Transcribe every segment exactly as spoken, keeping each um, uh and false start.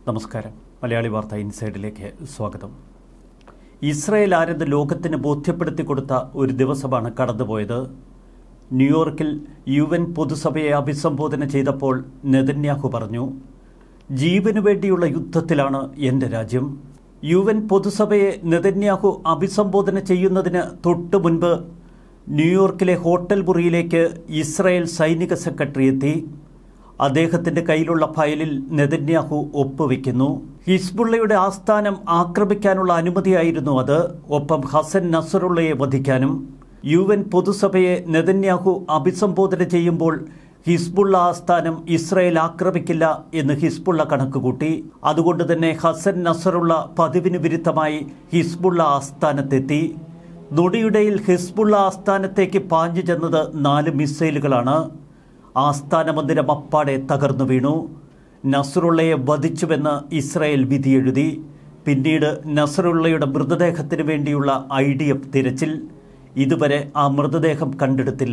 നമസ്കാരം. മലയാളി വാർത്ത ഇൻസൈഡിലേക്ക് സ്വാഗതം. ഇസ്രായേൽ ആരെന്ന് ലോകത്തിന് ബോധ്യപ്പെടുത്തി കൊടുത്ത ഒരു ദിവസമാണ് കടന്നുപോയത്. ന്യൂയോർക്കിൽ യു എൻ പൊതുസഭയെ അഭിസംബോധന ചെയ്തപ്പോൾ നെതന്യാഹു പറഞ്ഞു, ജീവനു വേണ്ടിയുള്ള യുദ്ധത്തിലാണ് എൻ്റെ രാജ്യം. യു എൻ പൊതുസഭയെ നെതന്യാഹു അഭിസംബോധന ചെയ്യുന്നതിന് തൊട്ടു മുൻപ് ന്യൂയോർക്കിലെ ഹോട്ടൽ മുറിയിലേക്ക് ഇസ്രായേൽ സൈനിക സെക്രട്ടറി എത്തി. അദ്ദേഹത്തിൻ്റെ കയ്യിലുള്ള ഫയലിൽ നെതന്യാഹു ഒപ്പുവെക്കുന്നു. ഹിസ്ബുള്ളയുടെ ആസ്ഥാനം ആക്രമിക്കാനുള്ള അനുമതിയായിരുന്നു അത്. ഒപ്പം ഹസൻ നസറുള്ളയെ വധിക്കാനും. യു എൻ പൊതുസഭയെ നെതന്യാഹു അഭിസംബോധന ചെയ്യുമ്പോൾ ഹിസ്ബുള്ള ആസ്ഥാനം ഇസ്രായേൽ ആക്രമിക്കില്ല എന്ന് ഹിസ്ബുള്ള കണക്കുകൂട്ടി. അതുകൊണ്ട് തന്നെ ഹസൻ നസറുള്ള പതിവിന് വിരുദ്ധമായി ഹിസ്ബുള്ള ആസ്ഥാനത്തെത്തി. നൊടിയിടയിൽ ഹിസ്ബുള്ള ആസ്ഥാനത്തേക്ക് പാഞ്ഞു ചെന്നത് നാല് മിസൈലുകളാണ്. ആസ്ഥാന മന്ദിരം അപ്പാടെ തകർന്നു വീണു. നസറുള്ളയെ വധിച്ചുവെന്ന് ഇസ്രായേൽ വിധിയെഴുതി. പിന്നീട് നസറുള്ളയുടെ മൃതദേഹത്തിന് വേണ്ടിയുള്ള ഐ ഡി എഫ് തിരച്ചിൽ. ഇതുവരെ ആ മൃതദേഹം കണ്ടെടുത്തില്ല.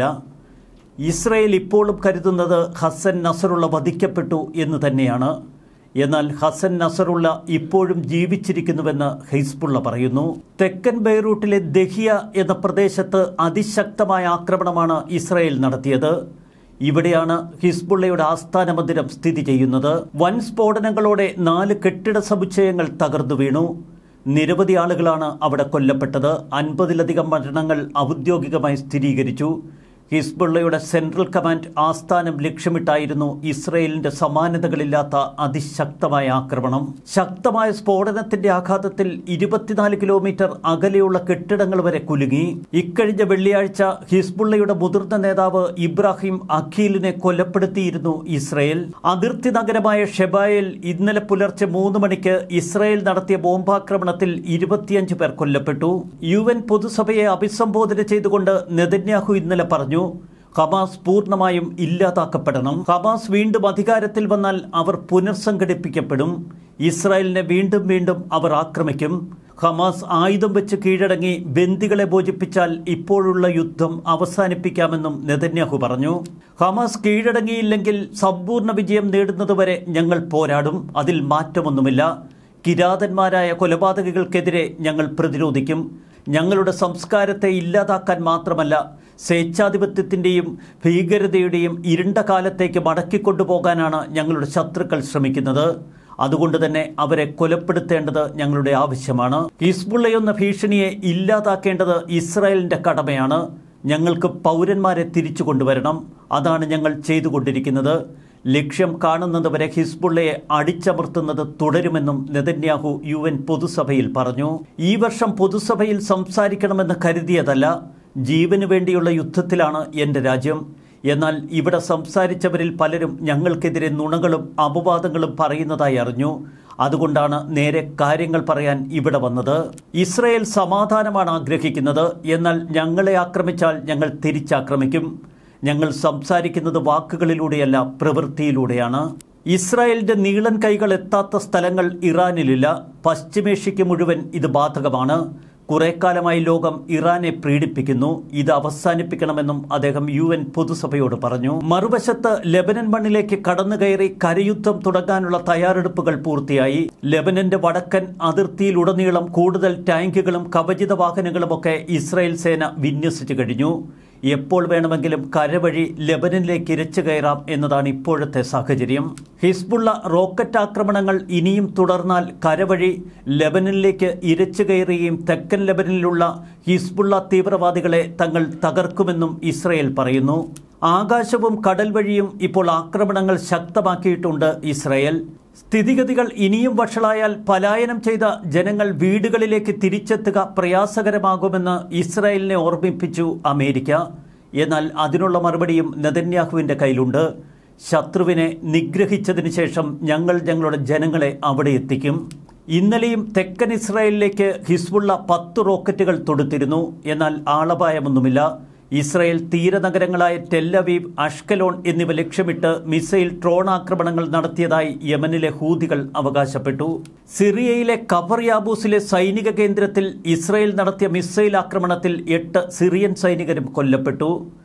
ഇസ്രായേൽ ഇപ്പോഴും കരുതുന്നത് ഹസൻ നസറുള്ള വധിക്കപ്പെട്ടു എന്ന് തന്നെയാണ്. എന്നാൽ ഹസൻ നസറുള്ള ഇപ്പോഴും ജീവിച്ചിരിക്കുന്നുവെന്ന് ഹിസ്ബുള്ള പറയുന്നു. തെക്കൻ ബെയ്റൂട്ടിലെ ദഹിയ എന്ന പ്രദേശത്ത് അതിശക്തമായ ആക്രമണമാണ് ഇസ്രായേൽ നടത്തിയത്. ഇവിടെയാണ് ഹിസ്ബുള്ളയുടെ ആസ്ഥാന മന്ദിരം സ്ഥിതി ചെയ്യുന്നത്. വൻ സ്ഫോടനങ്ങളോടെ നാല് കെട്ടിട സമുച്ചയങ്ങൾ തകർന്നു വീണു. നിരവധി ആളുകളാണ് അവിടെ കൊല്ലപ്പെട്ടത്. അൻപതിലധികം മരണങ്ങൾ ഔദ്യോഗികമായി സ്ഥിരീകരിച്ചു. ഹിസ്ബുള്ളയുടെ സെൻട്രൽ കമാൻഡ് ആസ്ഥാനം ലക്ഷ്യമിട്ടായിരുന്നു ഇസ്രയേലിന്റെ സമാനതകളില്ലാത്ത അതിശക്തമായ ആക്രമണം. ശക്തമായ സ്ഫോടനത്തിന്റെ ആഘാതത്തിൽ ഇരുപത്തിനാല് കിലോമീറ്റർ അകലെയുള്ള കെട്ടിടങ്ങൾ വരെ കുലുങ്ങി. ഇക്കഴിഞ്ഞ വെള്ളിയാഴ്ച ഹിസ്ബുള്ളയുടെ മുതിർന്ന നേതാവ് ഇബ്രാഹിം അഖീലിനെ കൊലപ്പെടുത്തിയിരുന്നു ഇസ്രയേൽ. അതിർത്തി നഗരമായ ഷെബായിൽ ഇന്നലെ പുലർച്ചെ മൂന്ന് മണിക്ക് ഇസ്രയേൽ നടത്തിയ ബോംബാക്രമണത്തിൽ ഇരുപത്തിയഞ്ച് പേർ കൊല്ലപ്പെട്ടു. യു എൻ പൊതുസഭയെ അഭിസംബോധന ചെയ്തുകൊണ്ട് നെതന്യാഹു ഇന്നലെ പറഞ്ഞു, ഹമാസ് പൂർണ്ണമായും ഇല്ലാതാക്കപ്പെടണം. ഹമാസ് വീണ്ടും അധികാരത്തിൽ വന്നാൽ അവർ പുനർസംഘടിപ്പിക്കപ്പെടും. ഇസ്രായേലിനെ വീണ്ടും വീണ്ടും അവർ ആക്രമിക്കും. ഹമാസ് ആയുധം വെച്ച് കീഴടങ്ങി ബന്ദികളെ മോചിപ്പിച്ചാൽ ഇപ്പോഴുള്ള യുദ്ധം അവസാനിപ്പിക്കാമെന്നും നെതന്യാഹു പറഞ്ഞു. ഹമാസ് കീഴടങ്ങിയില്ലെങ്കിൽ സമ്പൂർണ്ണ വിജയം നേടുന്നതുവരെ ഞങ്ങൾ പോരാടും. അതിൽ മാറ്റമൊന്നുമില്ല. കിരാതന്മാരായ കൊലപാതകികൾക്കെതിരെ ഞങ്ങൾ പ്രതിരോധിക്കും. ഞങ്ങളുടെ സംസ്കാരത്തെ ഇല്ലാതാക്കാൻ മാത്രമല്ല, സ്വേച്ഛാധിപത്യത്തിൻ്റെയും ഭീകരതയുടെയും ഇരുണ്ട കാലത്തേക്ക് മടക്കിക്കൊണ്ടുപോകാനാണ് ഞങ്ങളുടെ ശത്രുക്കൾ ശ്രമിക്കുന്നത്. അതുകൊണ്ട് തന്നെ അവരെ കൊലപ്പെടുത്തേണ്ടത് ഞങ്ങളുടെ ആവശ്യമാണ്. ഹിസ്ബുള്ളയെന്ന ഭീഷണിയെ ഇല്ലാതാക്കേണ്ടത് ഇസ്രായേലിൻ്റെ കടമയാണ്. ഞങ്ങൾക്ക് പൗരന്മാരെ തിരിച്ചു കൊണ്ടുവരണം. അതാണ് ഞങ്ങൾ ചെയ്തുകൊണ്ടിരിക്കുന്നത്. ലക്ഷ്യം കാണുന്നതുവരെ ഹിസ്ബുള്ളയെ അടിച്ചമർത്തുന്നത് തുടരുമെന്നും നെതന്യാഹു യു എൻ പൊതുസഭയിൽ പറഞ്ഞു. ഈ വർഷം പൊതുസഭയിൽ സംസാരിക്കണമെന്ന് കരുതിയതല്ല. ജീവന് വേണ്ടിയുള്ള യുദ്ധത്തിലാണ് എൻ്റെ രാജ്യം. എന്നാൽ ഇവിടെ സംസാരിച്ചവരിൽ പലരും ഞങ്ങൾക്കെതിരെ നുണകളും അപവാദങ്ങളും പറയുന്നതായി അറിഞ്ഞു. അതുകൊണ്ടാണ് നേരെ കാര്യങ്ങൾ പറയാൻ ഇവിടെ വന്നത്. ഇസ്രായേൽ സമാധാനമാണ് ആഗ്രഹിക്കുന്നത്. എന്നാൽ ഞങ്ങളെ ആക്രമിച്ചാൽ ഞങ്ങൾ തിരിച്ചാക്രമിക്കും. ഞങ്ങൾ സംസാരിക്കുന്നത് വാക്കുകളിലൂടെയല്ല, പ്രവൃത്തിയിലൂടെയാണ്. ഇസ്രായേലിന്റെ നീളൻ കൈകൾ എത്താത്ത സ്ഥലങ്ങൾ ഇറാനിലില്ല. പശ്ചിമേഷ്യയ്ക്ക് മുഴുവൻ ഇത് ബാധകമാണ്. കുറെ കാലമായി ലോകം ഇറാനെ പീഡിപ്പിക്കുന്നു. ഇത് അവസാനിപ്പിക്കണമെന്നും അദ്ദേഹം യു എൻ പൊതുസഭയോട് പറഞ്ഞു. മറുവശത്ത് ലെബനൻ മണ്ണിലേക്ക് കടന്നുകയറി കരയുദ്ധം തുടങ്ങാനുള്ള തയ്യാറെടുപ്പുകൾ പൂർത്തിയായി. ലെബനന്റെ വടക്കൻ അതിർത്തിയിലുടനീളം കൂടുതൽ ടാങ്കുകളും കവചിത വാഹനങ്ങളുമൊക്കെ ഇസ്രായേൽ സേന വിന്യസിച്ചു കഴിഞ്ഞു. എപ്പോൾ വേണമെങ്കിലും കരവഴി ലെബനനിലേക്ക് ഇരച്ചു കയറാം എന്നതാണ് ഇപ്പോഴത്തെ സാഹചര്യം. ഹിസ്ബുള്ള റോക്കറ്റ് ആക്രമണങ്ങൾ ഇനിയും തുടർന്നാൽ കരവഴി ലെബനനിലേക്ക് ഇരച്ചു കയറുകയും തെക്കൻ ലെബനനിലുള്ള ഹിസ്ബുള്ള തീവ്രവാദികളെ തങ്ങൾ തകർക്കുമെന്നും ഇസ്രായേൽ പറയുന്നു. ആകാശവും കടൽ വഴിയും ഇപ്പോൾ ആക്രമണങ്ങൾ ശക്തമാക്കിയിട്ടുണ്ട് ഇസ്രായേൽ. സ്ഥിതിഗതികൾ ഇനിയും വഷളായാൽ പലായനം ചെയ്ത ജനങ്ങൾ വീടുകളിലേക്ക് തിരിച്ചെത്തുക പ്രയാസകരമാകുമെന്ന് ഇസ്രായേലിനെ ഓർമ്മിപ്പിച്ചു അമേരിക്ക. എന്നാൽ അതിനുള്ള മറുപടിയും നെതന്യാഹുവിൻ്റെ കയ്യിലുണ്ട്. ശത്രുവിനെ നിഗ്രഹിച്ചതിന് ശേഷം ഞങ്ങൾ ഞങ്ങളുടെ ജനങ്ങളെ അവിടെ എത്തിക്കും. ഇന്നലെയും തെക്കൻ ഇസ്രായേലിലേക്ക് ഹിസ്ബുള്ള പത്ത് റോക്കറ്റുകൾ തൊടുത്തിരുന്നു. എന്നാൽ ആളപായമൊന്നുമില്ല. ഇസ്രായേൽ തീരനഗരങ്ങളായ ടെല്ലവീവ്, അഷ്കലോൺ എന്നിവ ലക്ഷ്യമിട്ട് മിസൈൽ ഡ്രോൺ ആക്രമണങ്ങൾ നടത്തിയതായി യമനിലെ ഹൂതികൾ അവകാശപ്പെട്ടു. സിറിയയിലെ കഫർ യാബൂസിലെ സൈനിക കേന്ദ്രത്തിൽ ഇസ്രായേൽ നടത്തിയ മിസൈൽ ആക്രമണത്തിൽ എട്ട് സിറിയൻ സൈനികരും കൊല്ലപ്പെട്ടു.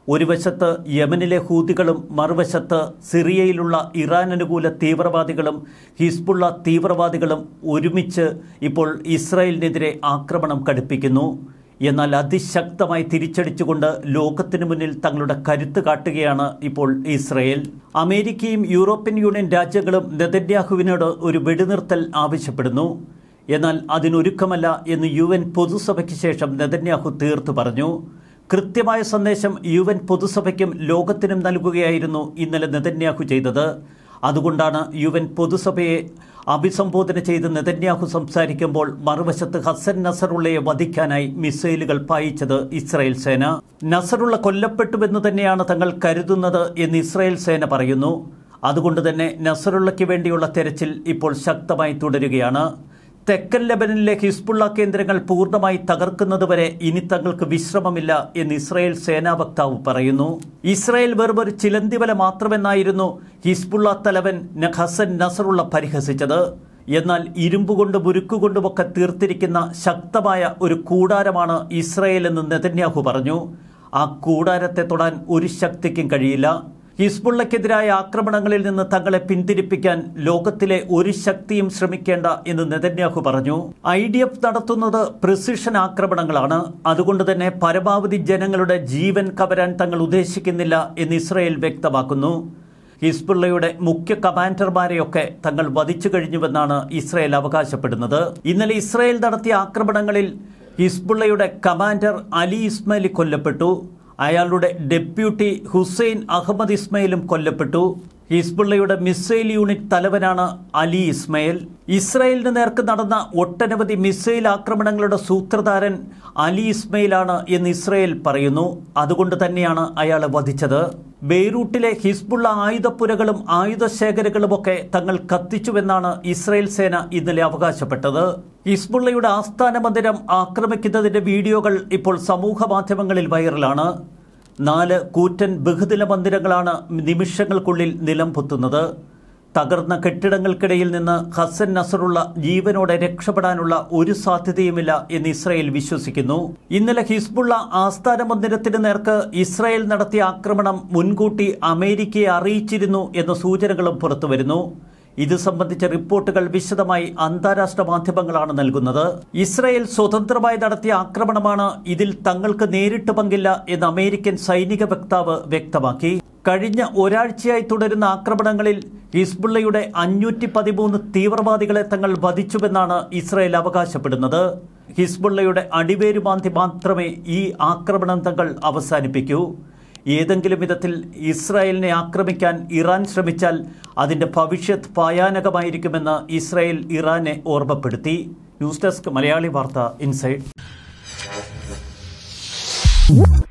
ഒരു വശത്ത് യമനിലെ ഹൂതികളും മറുവശത്ത് സിറിയയിലുള്ള ഇറാൻ അനുകൂല തീവ്രവാദികളും ഹിസ്ബുള്ള തീവ്രവാദികളും ഒരുമിച്ച് ഇപ്പോൾ ഇസ്രായേലിനെതിരെ ആക്രമണം കടുപ്പിക്കുന്നു. എന്നാൽ അതിശക്തമായി തിരിച്ചടിച്ചുകൊണ്ട് ലോകത്തിനു മുന്നിൽ തങ്ങളുടെ കരുത്ത് കാട്ടുകയാണ് ഇപ്പോൾ ഇസ്രായേൽ. അമേരിക്കയും യൂറോപ്യൻ യൂണിയൻ രാജ്യങ്ങളും നെതന്യാഹുവിനോട് ഒരു വെടിനിർത്തൽ ആവശ്യപ്പെടുന്നു. എന്നാൽ അതിനൊരുക്കമല്ല എന്ന് യു എൻ പൊതുസഭയ്ക്ക് ശേഷം നെതന്യാഹു തീർത്തു പറഞ്ഞു. കൃത്യമായ സന്ദേശം യു എൻ പൊതുസഭയ്ക്കും ലോകത്തിനും നൽകുകയായിരുന്നു ഇന്നലെ നെതന്യാഹു ചെയ്തത്. അതുകൊണ്ടാണ് യു എൻ പൊതുസഭയെ അഭിസംബോധന ചെയ്ത് നെതന്യാഹു സംസാരിക്കുമ്പോൾ മറുവശത്ത് ഹസൻ നസറുള്ളയെ വധിക്കാനായി മിസൈലുകൾ പായിച്ചത് ഇസ്രായേൽ സേന. നസറുള്ള കൊല്ലപ്പെട്ടുവെന്ന് തന്നെയാണ് തങ്ങൾ കരുതുന്നത് എന്ന് ഇസ്രായേൽ സേന പറയുന്നു. അതുകൊണ്ട് തന്നെ നസറുള്ളയ്ക്ക് വേണ്ടിയുള്ള തെരച്ചിൽ ഇപ്പോൾ ശക്തമായി തുടരുകയാണ്. തെക്കൻ ലെബനനിലെ ഹിസ്ബുള്ള കേന്ദ്രങ്ങൾ പൂർണ്ണമായി തകർക്കുന്നതുവരെ ഇനി തങ്ങൾക്ക് വിശ്രമമില്ല എന്ന് ഇസ്രായേൽ സേനാ വക്താവ് പറയുന്നു. ഇസ്രായേൽ വെറും ഒരു ചിലന്തിവല മാത്രമെന്നായിരുന്നു ഹിസ്ബുള്ള തലവൻ ഹസൻ നസറുള്ള പരിഹസിച്ചത്. എന്നാൽ ഇരുമ്പുകൊണ്ടും ഉരുക്കുകൊണ്ടുമൊക്കെ തീർത്തിരിക്കുന്ന ശക്തമായ ഒരു കൂടാരമാണ് ഇസ്രായേൽ എന്ന് നെതന്യാഹു പറഞ്ഞു. ആ കൂടാരത്തെ തൊടാൻ ഒരു ശക്തിക്കും കഴിയില്ല. ഹിസ്ബുള്ളക്കെതിരായ ആക്രമണങ്ങളിൽ നിന്ന് തങ്ങളെ പിന്തിരിപ്പിക്കാൻ ലോകത്തിലെ ഒരു ശക്തിയും ശ്രമിക്കേണ്ട എന്ന് നെതന്യാഹു പറഞ്ഞു. ഐ ഡി എഫ് നടത്തുന്നത് പ്രിസിഷൻ ആക്രമണങ്ങളാണ്. അതുകൊണ്ട് തന്നെ പരമാവധി ജനങ്ങളുടെ ജീവൻ കവരാൻ തങ്ങൾ ഉദ്ദേശിക്കുന്നില്ല എന്ന് ഇസ്രായേൽ വ്യക്തമാക്കുന്നു. ഹിസ്ബുള്ളയുടെ മുഖ്യ കമാൻഡർമാരെയൊക്കെ തങ്ങൾ വധിച്ചു കഴിഞ്ഞുവെന്നാണ് ഇസ്രായേൽ അവകാശപ്പെടുന്നത്. ഇന്നലെ ഇസ്രായേൽ നടത്തിയ ആക്രമണങ്ങളിൽ ഹിസ്ബുള്ളയുടെ കമാൻഡർ അലി ഇസ്മായിൽ കൊല്ലപ്പെട്ടു. അയാളുടെ ഡെപ്യൂട്ടി ഹുസൈൻ അഹമ്മദ് ഇസ്മയിലും കൊല്ലപ്പെട്ടു. ഹിസ്ബുള്ളയുടെ മിസൈൽ യൂണിറ്റ് തലവനാണ് അലി ഇസ്മയിൽ. ഇസ്രായേലിന് നേർക്ക് നടന്ന ഒട്ടനവധി മിസൈൽ ആക്രമണങ്ങളുടെ സൂത്രധാരൻ അലി ഇസ്മയിലാണ് എന്ന് ഇസ്രായേൽ പറയുന്നു. അതുകൊണ്ട് തന്നെയാണ് അയാളെ വധിച്ചത്. ബെയ്റൂട്ടിലെ ഹിസ്ബുള്ള ആയുധപ്പുരകളും ആയുധശേഖരങ്ങളുമൊക്കെ തങ്ങൾ കത്തിച്ചുവെന്നാണ് ഇസ്രായേൽ സേന ഇന്നലെ അവകാശപ്പെട്ടത്. ഹിസ്ബുള്ളയുടെ ആസ്ഥാന മന്ദിരം ആക്രമിക്കുന്നതിന്റെ വീഡിയോകൾ ഇപ്പോൾ സമൂഹ മാധ്യമങ്ങളിൽ വൈറലാണ്. നാല് കൂറ്റൻ ബഹുദിന മന്ദിരങ്ങളാണ് നിമിഷങ്ങൾക്കുള്ളിൽ നിലം പൊത്തുന്നത്. തകർന്ന കെട്ടിടങ്ങൾക്കിടയിൽ നിന്ന് ഹസൻ നസറുള്ള ജീവനോടെ രക്ഷപ്പെടാനുള്ള ഒരു സാധ്യതയുമില്ല എന്ന് ഇസ്രായേൽ വിശ്വസിക്കുന്നു. ഇന്നലെ ഹിസ്ബുള്ള ആസ്ഥാന മന്ദിരത്തിന് നേർക്ക് ഇസ്രായേൽ നടത്തിയ ആക്രമണം മുൻകൂട്ടി അമേരിക്കയെ അറിയിച്ചിരുന്നു എന്ന സൂചനകളും പുറത്തുവരുന്നു. ഇത് സംബന്ധിച്ച റിപ്പോർട്ടുകൾ വിശദമായി അന്താരാഷ്ട്ര മാധ്യമങ്ങളാണ് നൽകുന്നത്. ഇസ്രായേൽ സ്വതന്ത്രമായി നടത്തിയ ആക്രമണമാണ്, ഇതിൽ തങ്ങൾക്ക് നേരിട്ട് പങ്കില്ല എന്ന് അമേരിക്കൻ സൈനിക വക്താവ് വ്യക്തമാക്കി. കഴിഞ്ഞ ഒരാഴ്ചയായി തുടരുന്ന ആക്രമണങ്ങളിൽ ഹിസ്ബുള്ളയുടെ അഞ്ഞൂറ്റി പതിമൂന്ന് തീവ്രവാദികളെ തങ്ങൾ വധിച്ചുവെന്നാണ് ഇസ്രായേൽ അവകാശപ്പെടുന്നത്. ഹിസ്ബുള്ളയുടെ അടിവേരുമാന്തി മാത്രമേ ഈ ആക്രമണം തങ്ങൾ അവസാനിപ്പിക്കൂ. ഏതെങ്കിലും വിധത്തിൽ ഇസ്രായേലിനെ ആക്രമിക്കാൻ ഇറാൻ ശ്രമിച്ചാൽ അതിന്റെ ഭവിഷ്യത്ത് ഭയാനകമായിരിക്കുമെന്ന് ഇസ്രായേൽ ഇറാനെ ഓർമ്മപ്പെടുത്തി. ന്യൂസ് ഡെസ്ക് മലയാളി വാർത്ത ഇൻസൈഡ്.